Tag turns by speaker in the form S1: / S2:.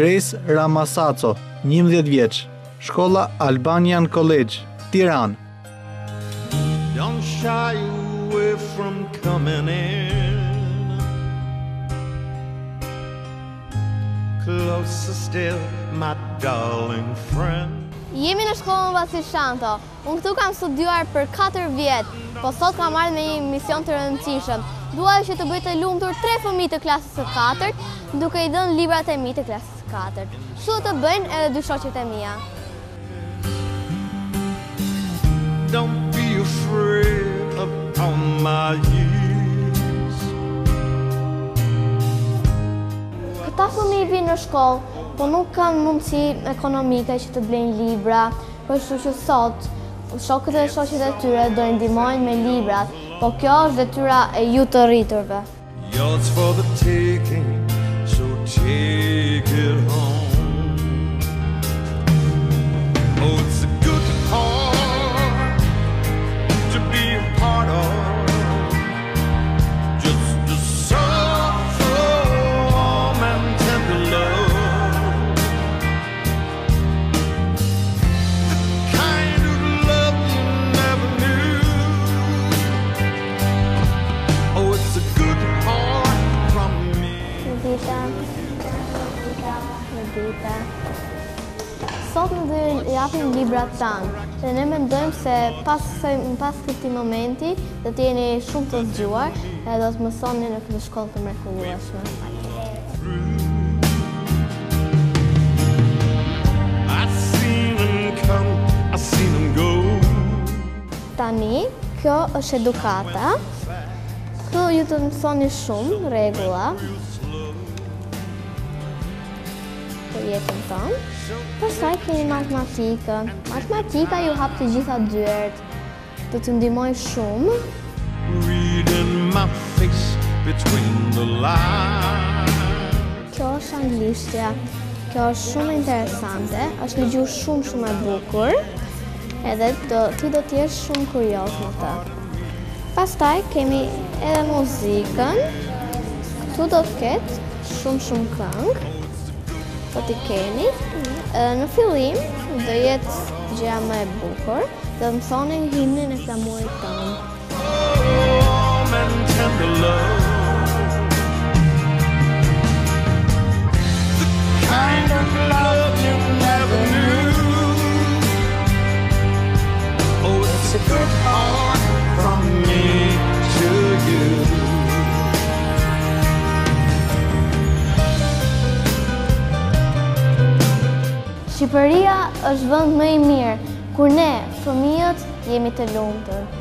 S1: Grace Ramasaco, 11 vjeç, shkolla Albanian College, Tiranë.
S2: Don't shy away from coming in. Closer still, my darling friend.
S3: Jemi në shkollën Vasishanto. Unë këtu kam studiuar për 4 vjet, po sot kam ardhur me një mision të rëndësishëm. Dua që të bëj të lumtur 3 fëmijë të klasës së 4, duke i dhënë librat e mi të klasës së 4. Kështu të bëjnë edhe 2 shoqet e mia.
S2: Don't be afraid of all my years.
S3: Këta fëmijë vinë në shkollë, po nuk kanë mundësi ekonomike që të blejnë libra, kështu që sot shokët e shoqet e tyre do i ndihmojnë me librat, po kjo është detyra e ju të rriturve.
S2: Yours for the taking, so take it home. Oh, it's a good heart to be a part of. Just a soft, warm and tender love. The kind of love you never knew. Oh, it's a good heart from me.
S3: Dita. Sot në dhe japim librat tanë, dhe ne mendojmë se pas këtij momenti do të jeni shumë të zgjuar dhe do të mësoni në këtë shkollë të mrekullueshme.
S2: I've seen them come, I've seen them go.
S3: Tani, kjo është edukata. Këtu ju të mësoni shumë rregulla për jetën tonë. Pastaj keni matematikën. Matematika ju hap të gjitha dyert. Do t'ju ndihmoj shumë.
S2: Reading my face between the lines.
S3: Kjo është anglishtja. Kjo është shumë interesante, është një gjuhë shumë e bukur, edhe ti do t'jesh shumë kurioz në të. Pastaj kemi edhe muzikën. Këtu do të ketë shumë këngë. Do t'i keni. Në fillim do jetë gjëja më e bukur, do të mësoni himnin e flamurit tonë.
S2: Warm and tender love. The kind of love you never knew. Oh, it's a good heart from me to you.
S3: Shqipëria është vend më i mirë, kur ne, fëmijët, jemi të lumtur.